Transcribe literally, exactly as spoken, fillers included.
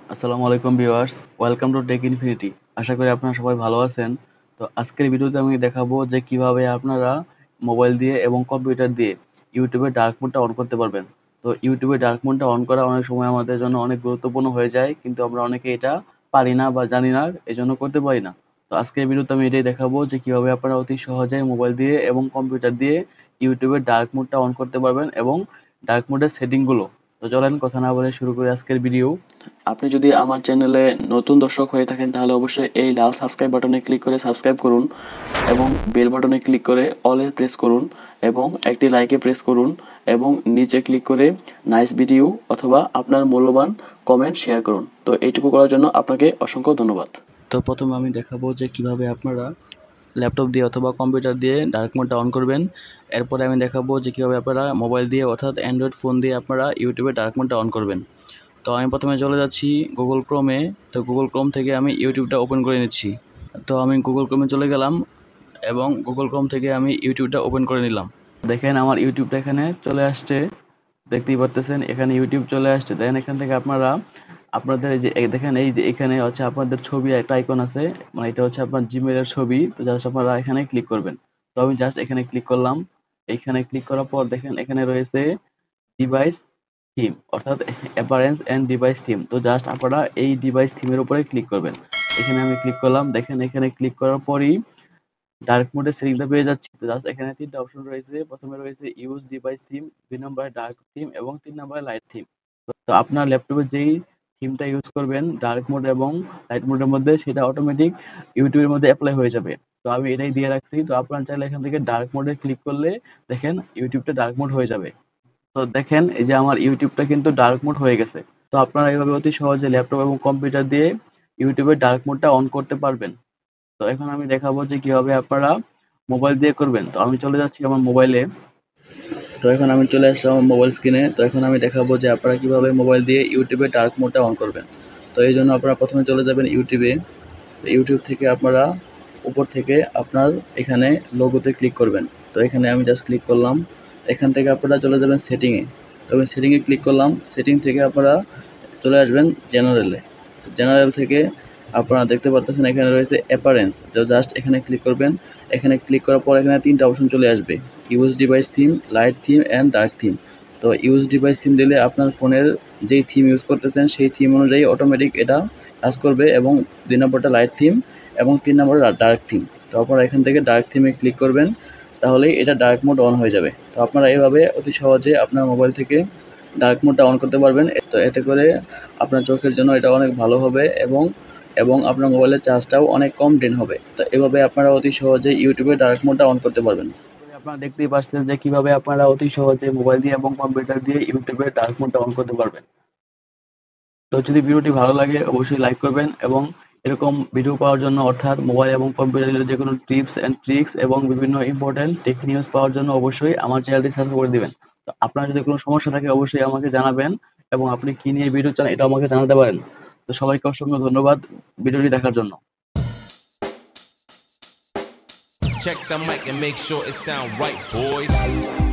আসসালামু আলাইকুম viewers, welcome to tech infinity. আশা করি আপনারা সবাই ভালো আছেন। তো আজকের ভিডিওতে আমি দেখাবো যে কিভাবে আপনারা মোবাইল দিয়ে এবং কম্পিউটার দিয়ে ইউটিউবে ডার্ক মোডটা অন করতে পারবেন। তো ইউটিউবে ডার্ক মোডটা অন করা অনেক সময় আমাদের জন্য অনেক গুরুত্বপূর্ণ হয়ে যায়, কিন্তু আমরা অনেকে এটা পারি না বা জানি না, এজন্য করতে পারি না। তো আজকের ভিডিওতে আমি এটাই দেখাবো যে কিভাবে আপনারা অতি সহজে মোবাইল দিয়ে এবং কম্পিউটার দিয়ে ইউটিউবে ডার্ক মোডটা অন করতে পারবেন এবং ডার্ক মোডের সেটিংগুলো। তো চলেন কথা না বলে শুরু করি আজকের ভিডিও। আপনি যদি আমার চ্যানেলে নতুন দর্শক হয়ে থাকেন তাহলে অবশ্যই এই লাল সাবস্ক্রাইব বাটনে ক্লিক করে সাবস্ক্রাইব করুন এবং বেল বাটনে ক্লিক করে অলে প্রেস করুন এবং একটি লাইকে প্রেস করুন এবং নিচে ক্লিক করে নাইস ভিডিও অথবা আপনার মূল্যবান কমেন্ট শেয়ার করুন। তো এইটুকু করার জন্য আপনাকে অসংখ্য ধন্যবাদ। তো প্রথমে আমি দেখাবো যে কিভাবে আপনারা ল্যাপটপ দিয়ে অথবা কম্পিউটার দিয়ে ডার্ক মোডটা অন করবেন। এরপরে আমি দেখাবো যে কীভাবে আপনারা মোবাইল দিয়ে অর্থাৎ অ্যান্ড্রয়েড ফোন দিয়ে আপনারা ইউটিউবে ডার্ক মোডটা অন করবেন। তো আমি প্রথমে চলে যাচ্ছি গুগল ক্রোমে। তো গুগল ক্রোম থেকে আমি ইউটিউবটা ওপেন করে নিচ্ছি। তো আমি গুগল ক্রোমে চলে গেলাম এবং গুগল ক্রোম থেকে আমি ইউটিউবটা ওপেন করে নিলাম। দেখেন আমার ইউটিউবটা এখানে চলে আসছে, দেখতেই পারতেছেন এখানে ইউটিউব চলে আসছে। দেখেন এখান থেকে আপনারা আপনাদের এই যে দেখেন এই যে এখানে হচ্ছে আপনাদের ছবি একটা আইকন আছে, মানে এটা হচ্ছে আপনার জিমেলের ছবি। তো জাস্ট আপনারা এখানে ক্লিক করবেন। তো আমি জাস্ট এখানে ক্লিক করলাম। এইখানে ক্লিক করার পর দেখেন এখানে রয়েছে ডিভাইস থিম অর্থাৎ অ্যাপারেন্স এন্ড ডিভাইস থিম। তো জাস্ট আপনারা এই ডিভাইস থিমের উপরে ক্লিক করবেন। এখানে আমি ক্লিক করলাম। দেখেন এখানে ক্লিক করার পরই ডার্ক মোডের সেটিংটা পেয়ে যাচ্ছি। তো জাস্ট এখানে তিনটা অপশন রয়েছে। প্রথমে রয়েছে ইউজ ডিভাইস থিম, দুই নম্বরে ডার্ক থিম এবং তিন নম্বরে লাইট থিম। তো আপনার ল্যাপটপে যেই থিমটা ইউজ করবেন ডার্ক মোড এবং লাইট মোডের মধ্যে, সেটা অটোমেটিক ইউটিউবের মধ্যে অ্যাপ্লাই হয়ে যাবে। তো আমি এটাই দিয়ে রাখছি। তো আপনারা চাইলে এখান থেকে ডার্ক মোডে ক্লিক করলে দেখেন ইউটিউবটা ডার্ক মোড হয়ে যাবে। তো দেখেন এই যে আমার ইউটিউবটা কিন্তু ডার্ক মোড হয়ে গেছে। তো আপনারা এইভাবে অতি সহজে ল্যাপটপ এবং কম্পিউটার দিয়ে ইউটিউবের ডার্ক মোডটা অন করতে পারবেন। তো এখন আমি দেখাবো যে কিভাবে আপনারা মোবাইল দিয়ে করবেন। তো আমি চলে যাচ্ছি আমার মোবাইলে। তো এখন আমি চলে আসছি আমার মোবাইল স্ক্রিনে। তো এখন আমি দেখাবো যে আপনারা কিভাবে মোবাইল দিয়ে ইউটিউবে ডার্ক মোডটা অন করবেন। তো এই জন্য আপনারা প্রথমে চলে যাবেন ইউটিউবে। তো ইউটিউব থেকে আপনারা উপর থেকে আপনার এখানে লোগোতে ক্লিক করবেন। তো এখানে আমি জাস্ট ক্লিক করলাম। এখান থেকে আপনারা চলে যাবেন সেটিংয়ে। তো আমি সেটিংয়ে ক্লিক করলাম। সেটিং থেকে আপনারা চলে আসবেন জেনারেলে। তো জেনারেল থেকে আপনারা দেখতে পারতেছেন এখানে রয়েছে অ্যাপারেন্স। তো জাস্ট এখানে ক্লিক করবেন। এখানে ক্লিক করার পর এখানে তিনটা অপশন চলে আসবে, use device theme, light theme and dark theme. তো ইউজ ডিভাইস থিম দিলে আপনার ফোনের যেই থিম ইউজ করতেছেন সেই থিম অনুযায়ী অটোমেটিক এটা কাজ করবে, এবং দুই নম্বরটা লাইট থিম এবং তিন নম্বর ডার্ক থিম। তো আপনারা এখান থেকে ডার্ক থিমে ক্লিক করবেন, তাহলেই এটা ডার্ক মোড অন হয়ে যাবে। তো আপনারা এইভাবে অতি সহজে আপনার মোবাইল থেকে ডার্ক মোডটা অন করতে পারবেন। তো এতে করে আপনার চোখের জন্য এটা অনেক ভালো হবে এবং এবং আপনার মোবাইলের চার্জটাও অনেক কম ড্রেন হবে। তো এভাবে আপনারা অতি সহজে ইউটিউবে ডার্ক মোডটা অন করতে পারবেন। আপনারা দেখতেই পাচ্ছেন যে কিভাবে আপনারা অতি সহজে মোবাইল দিয়ে এবং কম্পিউটার দিয়ে ইউটিউবে ডার্ক মোডটা অন করতে পারবেন। তো যদি ভিডিওটি ভালো লাগে অবশ্যই লাইক করবেন এবং এরকম ভিডিও পাওয়ার জন্য অর্থাৎ মোবাইল এবং কম্পিউটারের যে কোনো টিপস অ্যান্ড ট্রিক্স এবং বিভিন্ন ইম্পর্টেন্ট টেক নিউজ পাওয়ার জন্য অবশ্যই আমার চ্যানেলটি সাবস্ক্রাইব করে দিবেন। তো আপনার যদি কোনো সমস্যা থাকে অবশ্যই আমাকে জানাবেন এবং আপনি কি নিয়ে ভিডিও চান এটা আমাকে জানাতে পারেন। তো সবাইকে অসংখ্য ধন্যবাদ ভিডিওটি দেখার জন্য। Check the mic and make sure it sound right, boys.